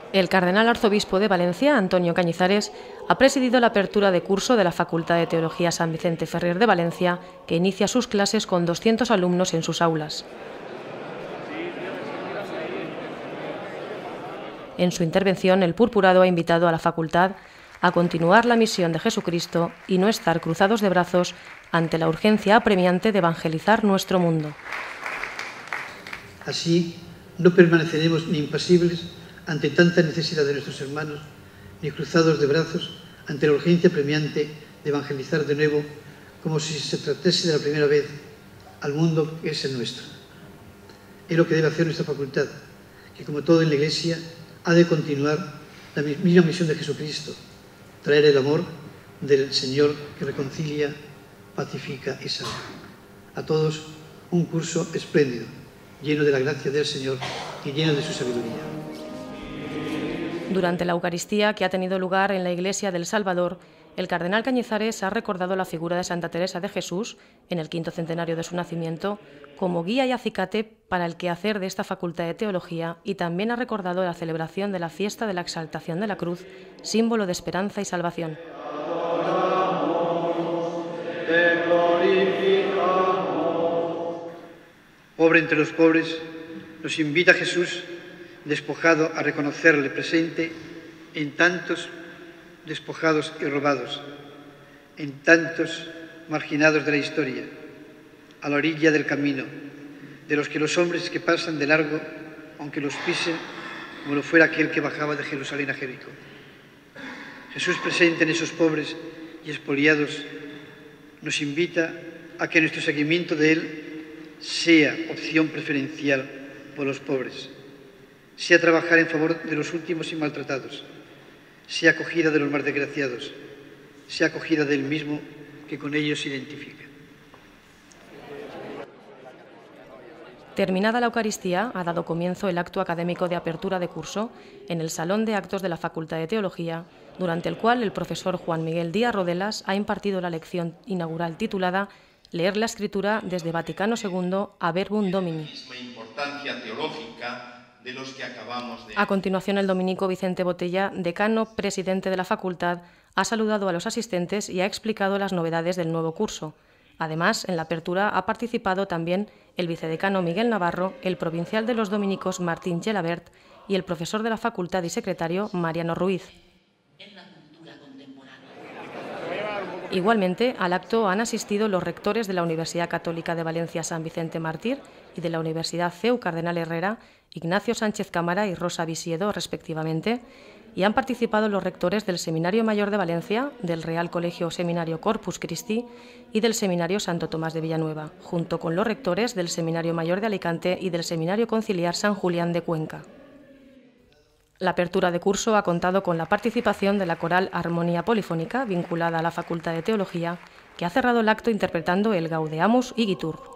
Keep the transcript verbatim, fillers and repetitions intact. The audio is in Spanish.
El cardenal arzobispo de Valencia, Antonio Cañizares, ha presidido la apertura de curso de la Facultad de Teología San Vicente Ferrer de Valencia, que inicia sus clases con doscientos alumnos en sus aulas. En su intervención, el purpurado ha invitado a la facultad a continuar la misión de Jesucristo y no estar cruzados de brazos ante la urgencia apremiante de evangelizar nuestro mundo. Así, no permaneceremos ni impasibles ante tanta necesidad de nuestros hermanos, ni cruzados de brazos ante la urgencia apremiante de evangelizar de nuevo, como si se tratase de la primera vez, al mundo que es el nuestro. Es lo que debe hacer nuestra facultad, que como todo en la Iglesia, ha de continuar la misma misión de Jesucristo, traer el amor del Señor que reconcilia, pacifica y salva. A todos, un curso espléndido, lleno de la gracia del Señor y lleno de su sabiduría. Durante la Eucaristía que ha tenido lugar en la Iglesia del Salvador, el cardenal Cañizares ha recordado la figura de Santa Teresa de Jesús, en el quinto centenario de su nacimiento, como guía y acicate para el quehacer de esta Facultad de Teología, y también ha recordado la celebración de la fiesta de la Exaltación de la Cruz, símbolo de esperanza y salvación. Pobre entre los pobres, nos invita Jesús, despojado, a reconocerle presente en tantos despojados y robados, en tantos marginados de la historia, a la orilla del camino, de los que los hombres que pasan de largo, aunque los pisen, como lo fuera aquel que bajaba de Jerusalén a Jericó. Jesús presente en esos pobres y expoliados nos invita a que nuestro seguimiento de Él sea opción preferencial por los pobres, sea trabajar en favor de los últimos y maltratados, sea acogida de los más desgraciados, sea acogida del mismo que con ellos se identifica. Terminada la Eucaristía, ha dado comienzo el acto académico de apertura de curso en el Salón de Actos de la Facultad de Teología, durante el cual el profesor Juan Miguel Díaz Rodelas ha impartido la lección inaugural titulada Leer la Escritura desde Vaticano segundo a Verbum Domini. Importancia teológica de los que acabamos de... A continuación, el dominico Vicente Botella, decano presidente de la facultad, ha saludado a los asistentes y ha explicado las novedades del nuevo curso. Además, en la apertura ha participado también el vicedecano Miguel Navarro, el provincial de los dominicos Martín Gelabert y el profesor de la facultad y secretario Mariano Ruiz. Igualmente, al acto han asistido los rectores de la Universidad Católica de Valencia San Vicente Mártir y de la Universidad C E U Cardenal Herrera, Ignacio Sánchez Cámara y Rosa Visiedo, respectivamente, y han participado los rectores del Seminario Mayor de Valencia, del Real Colegio Seminario Corpus Christi y del Seminario Santo Tomás de Villanueva, junto con los rectores del Seminario Mayor de Alicante y del Seminario Conciliar San Julián de Cuenca. La apertura de curso ha contado con la participación de la coral Armonía Polifónica, vinculada a la Facultad de Teología, que ha cerrado el acto interpretando el Gaudeamus Igitur.